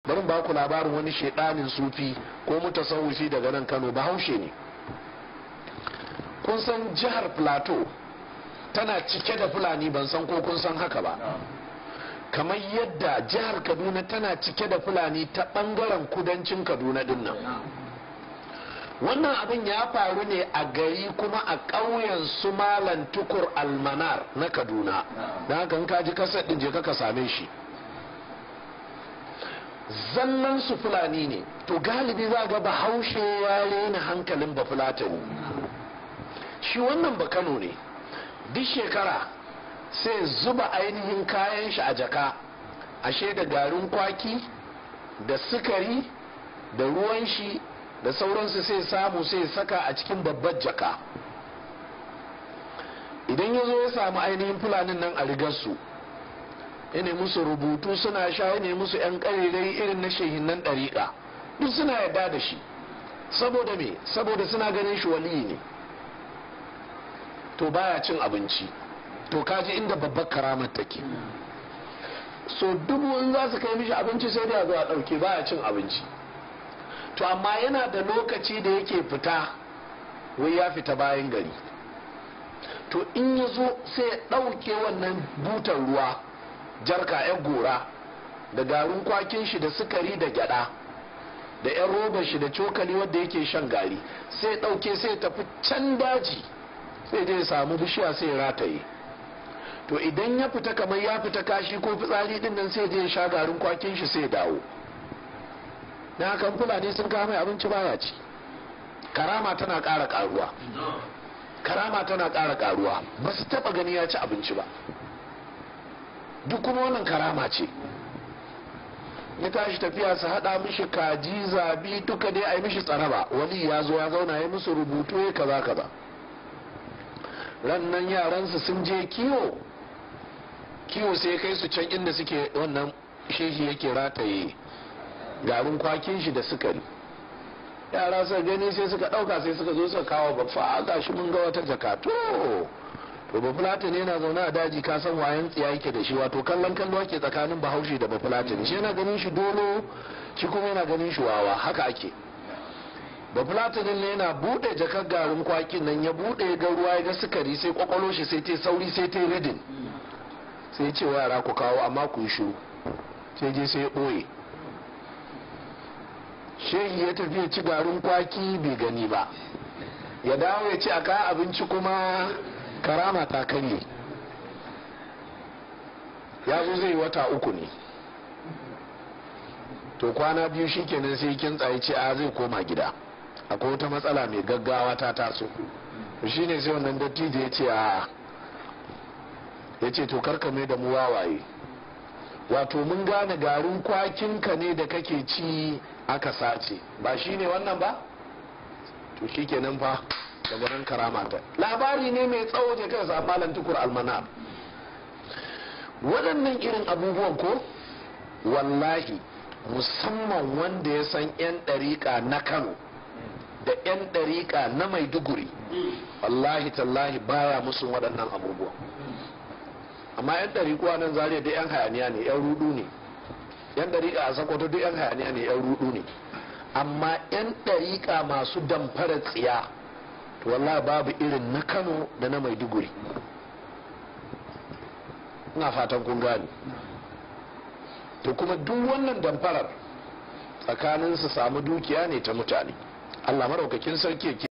bari ba ku labarin wani shedanin sufi ko mutasawwifi daga nan Kano, Bahaushe ne. Kun san jihar Plateau tana cike da Fulani, ban san ko kun san haka ba, kamar yadda jihar Kaduna tana cike da Fulani ta bangaren kudancin Kaduna din nan. Wannan abin ya faru ne a gari kuma a ƙauyen su Malam Tukur Almanar na Kaduna. Da haka in ka ji kasar din je ka same shi. Zallan su Fulani ne, to galibi za ga Bahaushe ya rena hankalin Bafulatani. Shi wannan ba Kano ne, duk shekara sai zuba ainihin kayan shi a jaka, ashe da garin kwaki da sukari da ruwan shi da sauransu sai samu sai saka a cikin babbar jaka. Idan ya zo ya samu ainihin Fulanin nan a rigarsu, ya ne musu rubutu suna sha, ya ne musu 'yan ƙarirai irin na shehinnan ɗariƙa, duk suna yarda da shi. Saboda me? Saboda suna ganin shi waliyi ne. To baya cin abinci, to kaji inda babbar karamar take. So dubu in za su kai mishi abinci sai da zuwa ɗauke, baya cin abinci. To amma yana da lokaci da yake fita, wai ya fita bayan gari. To in ya zo sai ya ɗauke wannan butar ruwa, jarka 'yan gora, da garin kwakin shi da sukari da gyada, da 'yan robar shi da cokali wadda yake shan gari, sai ya ɗauke sai ya tafi can daji, sai dai samu bishiya sai ya rataye. To idan ya fita kamar ya fita kashi ko fitsari din nan, sai je sha garin kwakin shi sai ya dawo. Na hakan Fulani sun kawo mai abinci baya ci. Karama tana ƙara ƙaruwa, karama tana ƙara ƙaruwa. Ba su taɓa gani ya ci abinci ba, duk kuma wannan karama ce. Ya tashi tafiya su haɗa mishi kaji, zabi, duka dai a yi mishi tsaraba. Wali ya zo ya zauna ya musu rubutu ya kaza kaza. Rannan yaransu sun je kiwo sai kai su can inda suke wannan shehi yake rataye garin kwakin shi da sukari. Yara suka gani sai suka ɗauka sai suka zo suka kawo baffa, ga shi mun ga wata jaka. To Bafulata ne yana zaune a daji, ka san wayan tsiya yake da shi, wato kallon kallo ake tsakanin Bahaushe da Bafulata ne. Shi yana ganin shi dolo, shi kuma yana ganin shi wawa, haka ake. Bafulatanin ne yana bude jakar garin kwakin nan, ya bude ga ruwa ya ga sukari, sai kwakwalo shi sai ta sauri sai ta ridin, sai ce wa yara ku kawo amma ku yi shiru, sai je sai ya boye. Shehi ya tafi ya ci garin kwaki bai gani ba, ya dawo ya ci a kayan abinci kuma karama ta karye. Ya zo zai wata 3 ne, to kwana 2 shikenan sai kintsa ya ce a zai koma gida, akwai wata matsala mai gaggawa ta taso. Shi ne sai wannan dattijo ya ce ya ce to karka mai da mu wawaye, wato mun gane garin kwakinka ne da kake ci aka sace, ba shi ne wannan ba? To shi kenan fa daga nan karama ta. Labari ne mai tsawo da kai sa Malam Tukur Almanar. Waɗannan irin abubuwan ko wallahi, musamman wanda ya san 'yan ɗariƙa na Kano da 'yan ɗariƙa na Maiduguri, wallahi tallahi baya musu waɗannan abubuwa. Amma 'yan ɗariƙuwa nan Zariya duk 'yan hayaniya ne, 'yan rudu ne. 'Yan ɗariƙa a Sokoto duk 'yan hayaniya ne, 'yan rudu ne. Amma 'yan ɗariƙa masu damfara tsiya, to wallahi babu irin na Kano da na Maiduguri. Ina fatan kun gane. To kuma duk wannan damfarar tsakanin su samu dukiya ne ta mutane. Allah maraukakin sarki ya